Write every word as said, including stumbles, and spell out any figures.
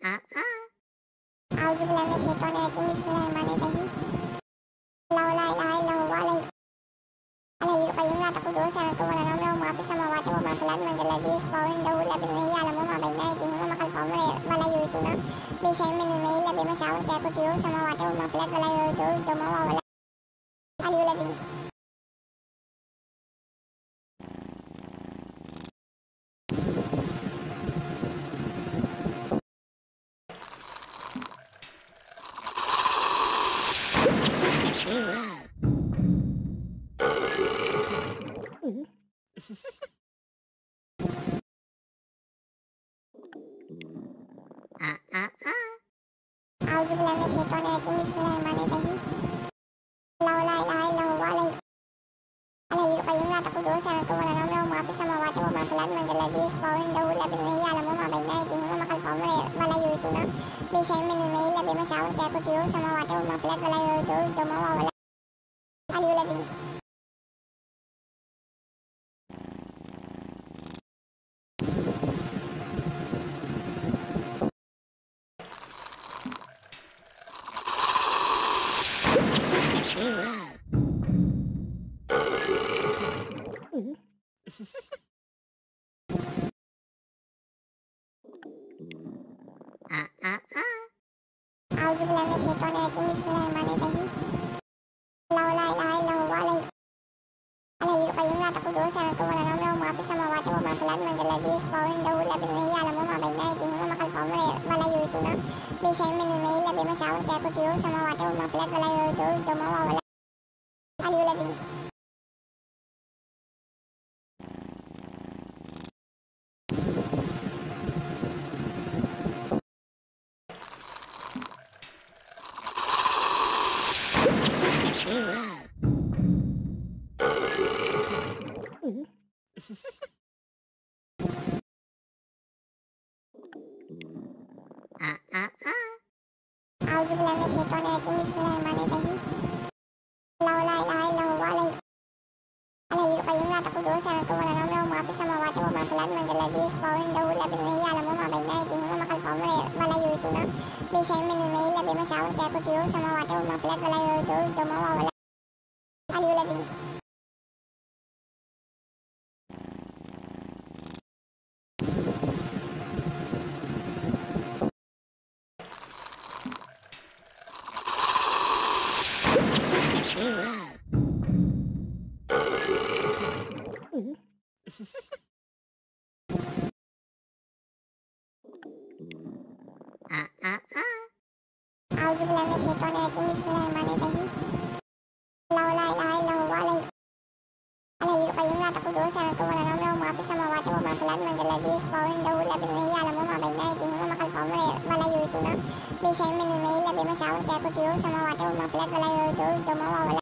Auzubillahi minasyaitonirrajim. Bismillahirrahmanirrahim. La ilaha illallah al-hayyul qayyum la ta'khudhuhu sinatun wa la nawm lahu ma fis samawati wa ma fil ardi man dhal ladzi yashfa'u 'indahu illa bi'idhnihi ya'lamu ma bayna aydihim wa ma khalfahum wa la yuhituna bi shay'in min ilmihi illa bima sha'a wasi'a kursiyuhu samawati wa ma fil ardi wa la yu'uduhu hifdhuhuma wa huwal 'aliyyul 'azim. Auzubillahi minasyaitonirrajim. Bismillahirrahmanirrahim. La ilaha illallah al-hayyul qayyum la ta'khudhuhu sinatun wa la nawm lahu ma fis samawati wa ma fil ardi man dhal ladzi yashfa'u 'indahu illa bi'idhnihi ya'lamu ma bayna aydihim wa ma khalfahum wa la yuhituna bi shay'in min ilmihi illa bima sha'a wasi'a kursiyuhu samawati wa ma fil ardi wa la yu'uduhu hifdhuhuma wa huwal 'aliyyul 'azim. Auzubillahi minasyaitonirrajim. Bismillahirrahmanirrahim. La ilaha illallah al-hayyul qayyum la ta'khudhuhu sinatun wa la nawm lahu ma fis samawati wa ma fil ardi man dhal ladzi yashfa'u 'indahu illa bi'idhnihi ya'lamu ma bayna aydihim wa ma khalfahum wa la yuhituna bi shay'in min ilmihi illa bima sha'a wasi'a kursiyuhu samawati wa ma fil ardi wa la yu'uduhu hifdhuhuma wa huwal 'aliyyul 'azim. Auzubillahi minasyaitonirrajim. Bismillahirrahmanirrahim. La ilaha illallah al-hayyul qayyum la ta'khudhuhu sinatun wa la nawm lahu ma fis samawati wa ma fil ardi man dhal ladzi yashfa'u 'indahu illa bi'idhnihi ya'lamu ma bayna aydihim wa ma khalfahum wa la yuhituna bi shay'in min ilmihi illa bima sha'a wasi'a kursiyuhu samawati wa ma fil ardi wa la yu'uduhu hifdhuhuma wa huwal 'aliyyul 'azim. Auzubillahi minasyaitonirrajim. Bismillahirrahmanirrahim. La ilaha illallah al-hayyul qayyum la ta'khudhuhu sinatun wa la nawm lahu ma fis samawati wa ma fil ardi man dhal ladzi yashfa'u 'indahu illa bi'idhnihi ya'lamu ma bayna aydihim wa ma khalfahum wa la yuhituna bi shay'in min ilmihi illa bima sha'a wasi'a kursiyuhu samawati wa ma fil ardi wa la yu'uduhu hifdhuhuma wa huwal